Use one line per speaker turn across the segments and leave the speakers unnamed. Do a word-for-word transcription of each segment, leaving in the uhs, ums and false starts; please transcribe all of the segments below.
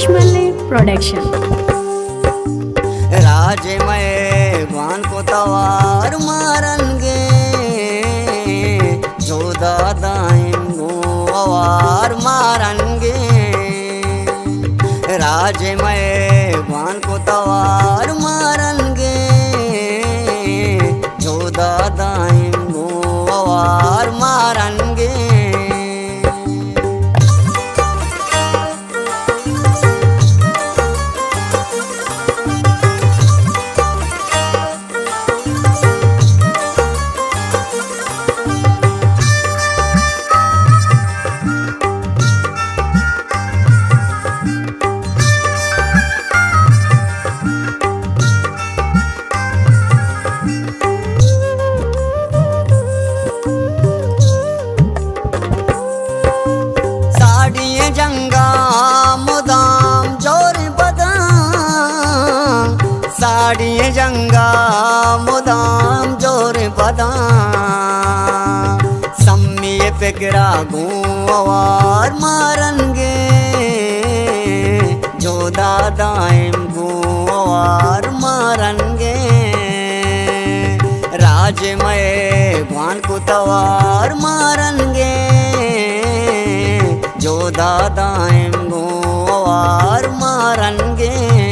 कश्मली production.
राजमय भगवान को तवार मारनगे जो दादाइन गोवार मारनगे। राजमय भगवान को तवार मारनगे जो दादाइन गोवार मारनगे। जंगा मुदाम जोर बदाम साड़ी जंगा मुदाम जोर बदाम सम्मी पेगरा गुआर मारनगे जो दादाएं गुआर मारनगे। राजमय भगवान को तवार मारनगे जो दादाएं गोवार मारनगे।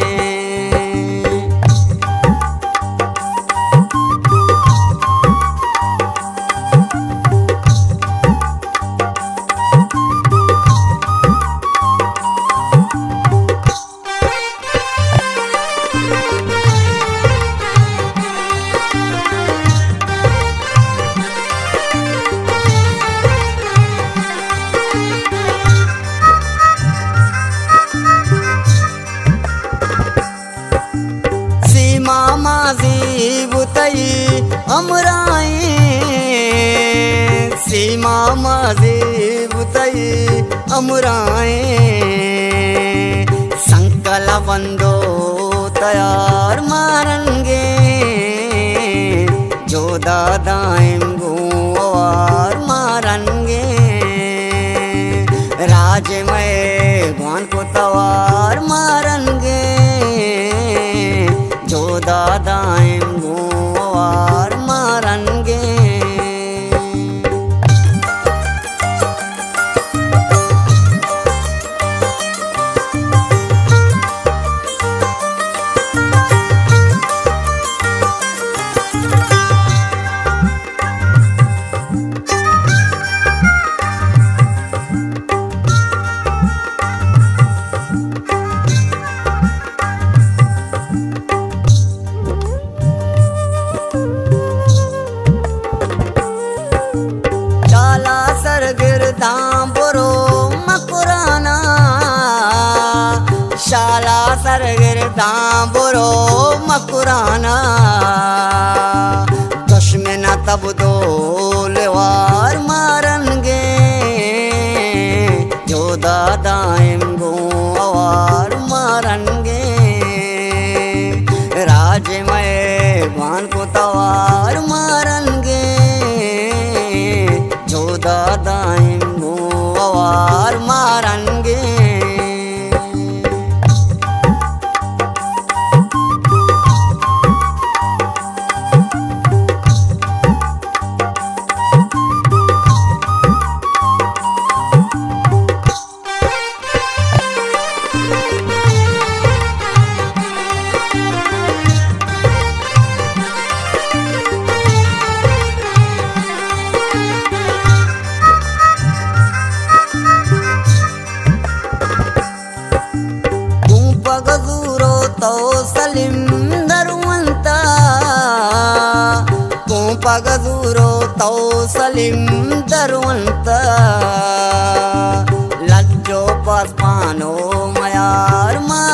माजी बुतई अमराए सीमा माजी बुतई अमराए संकल बंदो तैयार मारनगे जो दादाएं गोवार मारनगे। राजमय भगवान को तवार मारनगे जो दादाएं गोवार मारनगे। दाम्बरो मकुराना शाला सरगिर दाम्बरो मकुराना दुश्मन तब दो लेवार मारनगे जो दादाएं गोवार मारनगे। राजमय भगवान को तवार मारनगे जो दादाएं गोवार मारनगे। पगदूरो तो सलीम दरुवंता को पगदूरो तो सलीम दरुवंता लज्जो पास पानो मयार मा